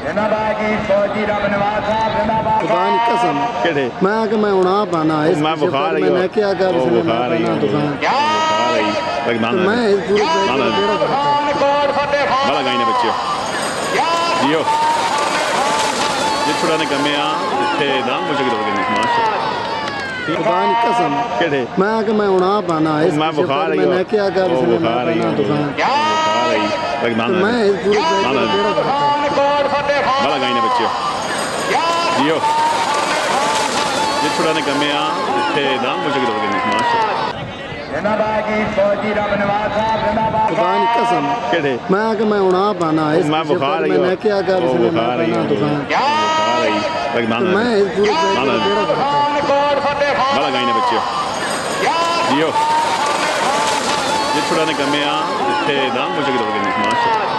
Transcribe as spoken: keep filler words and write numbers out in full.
दुकान कसम केड़े मैं कि मैं उड़ा पाना इस मैं बुखार आई मैंने क्या कर वो बुखार आई दुकान बुखार आई लगना मैं इस पूरे बड़ा गाई ने बच्चे जियो जिथड़ा ने कमे आ इत्थे दाम मुझे की लोगे माशाल्लाह दुकान कसम केड़े मैं कि मैं उड़ा पाना इस मैं बुखार आई मैंने क्या कर वो बुखार आई दुकान बुखार आई लगना मैं इस पूरे बड़ा गाई ने बच्चे जियो जिथड़ा ने कमे आ इत्थे दाम मुझे की लोगे माशाल्लाह दुकान कसम केड़े मैं कि मैं उड़ा पाना इस मैं बुखार आई मैंने क्या कर वो बुखार आई दुकान बुखार आई लगना मैं इस पूरे बड़ा गाई ने बच्चे जियो जिथड़ा ने कमे आ इत्थे दाम मुझे की लोगे माशाल्लाह